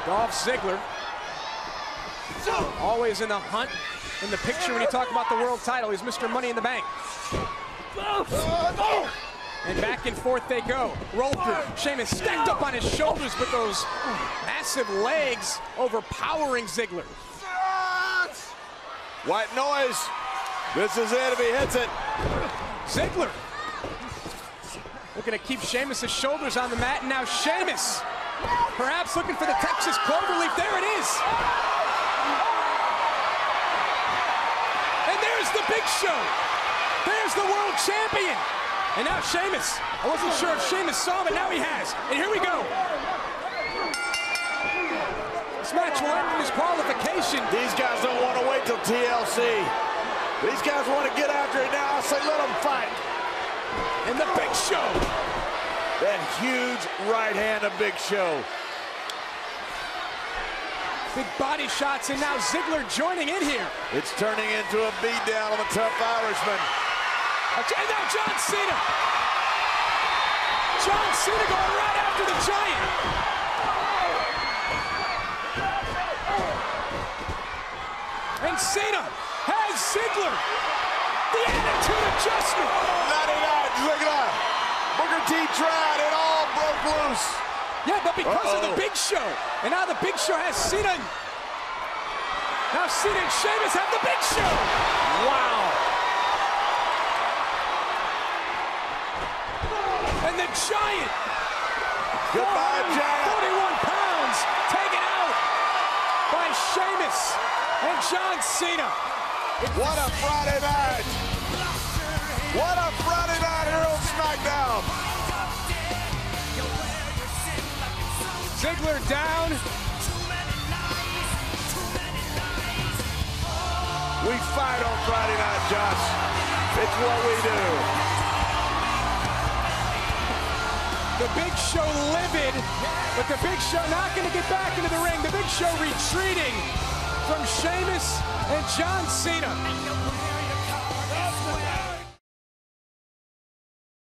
Dolph Ziggler, always in the hunt, in the picture when you talk about the world title. He's Mr. Money in the Bank. And back and forth they go. Roll through. Sheamus stacked up on his shoulders with those massive legs, overpowering Ziggler. White noise. This is it if he hits it. Ziggler looking to keep Sheamus' shoulders on the mat, and now Sheamus perhaps looking for the Texas Cloverleaf. There it is. And there's the Big Show. There's the world champion. And now Sheamus. I wasn't sure if Sheamus saw him, but now he has. And here we go. This match will end in disqualification. These guys don't want to wait till TLC. These guys want to get after it now. I say let them fight. And the Big Show. That huge right hand of Big Show. Big body shots, and now Ziggler joining in here. It's turning into a beatdown on the Tough Irishman. And now John Cena. John Cena going right after the Giant. And Cena has Ziggler. The attitude adjustment. 99 Ziggler. Booker T tried, it all broke loose. Yeah, but because of the Big Show. And now the Big Show has Cena. Now Cena and Sheamus have the Big Show. Wow. And the Giant. Goodbye, Giant. 41 pounds taken out by Sheamus and John Cena. What a Friday night. What a Friday night here on SmackDown. Ziggler down. We fight on Friday night, Josh. It's what we do. The Big Show livid, but the Big Show not going to get back into the ring. The Big Show retreating from Sheamus and John Cena.